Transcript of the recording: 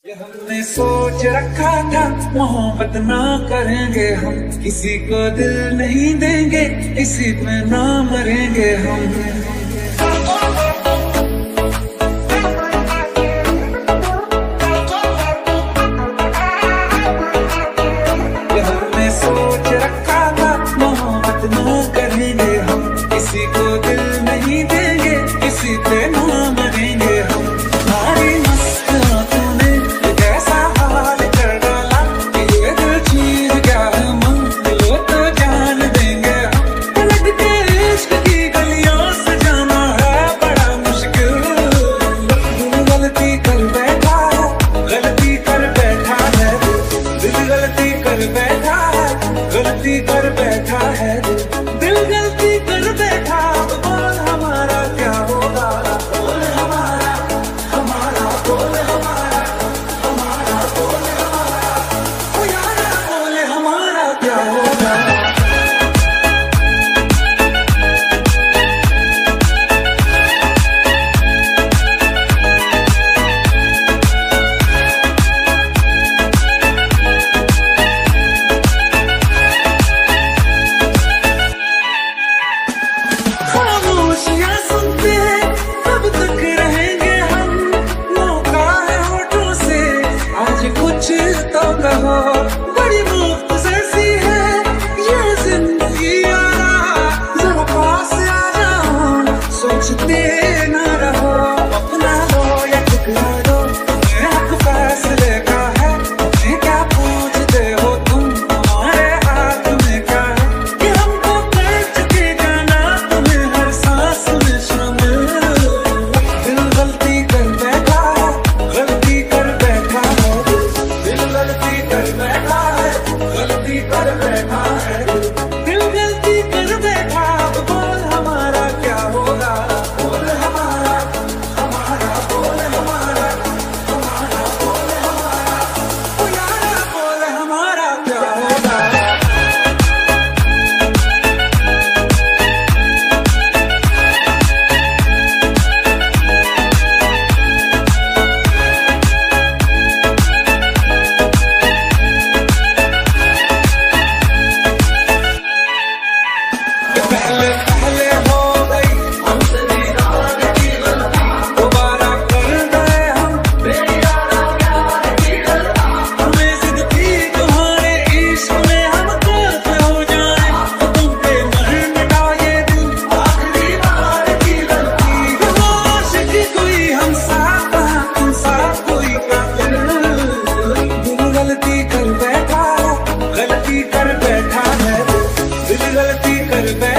हमने सोच रखा था मोहब्बत ना करेंगे हम, किसी को दिल नहीं देंगे, किसी पे ना मरेंगे हम। हमने सोच रखा था मोहब्बत ना करेंगे हम, किसी को दिल नहीं देंगे, किसी पे ना मरेंगे हम। हमारी मस्तियों तूने कैसा हाल कर डाला, ये दिल चीज क्या है मंगलो तो जान देंगे हम। पलट के इश्क की गलियों से जाना है बड़ा मुश्किल, दिल गलती कर बैठा है, गलती कर बैठा है दिल गलती कर बैठा है, गलती कर बैठा है दिल गलती कर बैठा। बोल हमारा क्या होगा, बोल हमारा हमारा बोल हमारा हमारा बोल हमारा, ओ यारा बोल हमारा क्या होगा। खामोशियां सुनते कब तक रहेंगे हम, मौका है होठों से आज कुछ तो कहो। बड़ी मुख्तसर सी है ये जिंदगी यारा, जरा पास आ जाओ, सोचते ना रहो, अपना लो या ठुकरा दो, तुम्हें हक फैसले का है, तुम्हें क्या पूछते हो तुम, हमारे हाथ में क्या है कि हमको कर चुके जाना तुम्हें हर सांस में शामिल। दिल गलती कर बैठा है, गलती कर बैठा है दिल गलती कर बैठा है, गलती कर बैठा है दिल गलती कर बैठा। बोल हमारा क्या होगा, बोल हमारा हमारा बोल हमारा हमारा बोल हमारा, ओ यारा बोल हमारा क्या होगा। पहले पहले हो गई हमसे दीदार की गलती, दोबारा कर गए हम बेयारा प्यार की गलती। हमें जिद थी तुम्हारे इश्क में हम कर्ज हो जाए, तो तुम पे मर मिटा ये दिल आखिरी बार की गलती। वो आशिक कोई हम साथ तुम साथ कोई कातिल, दिल गलती कर बैठा है, गलती कर बैठा है दिल गलती कर बैठा।